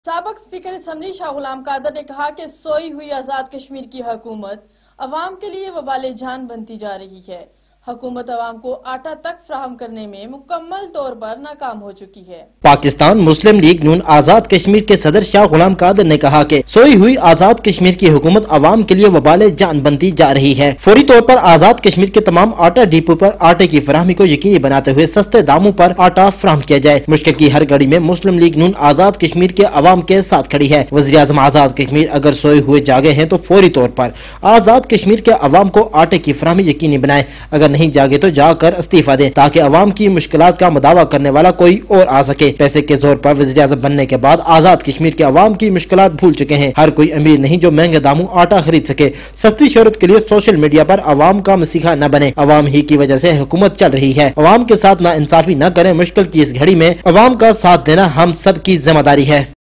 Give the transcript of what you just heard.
साबिक speaker assembly Shah Ghulam Qadir ने कहा कि सोई हुई आजाद कश्मीर की हुकूमत अवाम के लिए वबाले जान बनती जा रही है। हुकूमत अवाम को आटा तक फ्राहम करने में मुकम्मल तौर पर नाकाम हो चुकी है। पाकिस्तान मुस्लिम लीग नून आजाद कश्मीर के सदर शाह गुलाम कादर ने कहा कि सोई हुई आजाद कश्मीर की हुकूमत अवाम के लिए वबाले जान बनती जा रही है। फौरी तौर पर आजाद कश्मीर के तमाम आटा डिपो पर आटे की फराहमी को यकीनी बनाते हुए सस्ते दामों पर आटा फ्राहम किया जाए। मुश्किल की हर घड़ी में मुस्लिम लीग नून आजाद कश्मीर के अवाम के साथ खड़ी है। वज़ीर आज़म आजाद कश्मीर अगर सोए हुए जागे हैं तो फौरी तौर पर आजाद कश्मीर के अवाम को आटे की फराहमी यकीनी बनाए। अगर नहीं जागे तो जाकर इस्तीफा दें ताकि अवाम की मुश्किलात का मुदावा करने वाला कोई और आ सके। पैसे के जोर पर वज़ीर आज़म बनने के बाद आजाद कश्मीर के अवाम की मुश्किलात भूल चुके हैं। हर कोई अमीर नहीं जो महंगे दामों आटा खरीद सके। सस्ती शोहरत के लिए सोशल मीडिया पर अवाम का मसीहा न बने। अवाम ही की वजह से हुकूमत चल रही है। अवाम के साथ ना इंसाफी न करें। मुश्किल की इस घड़ी में अवाम का साथ देना हम सब की जिम्मेदारी है।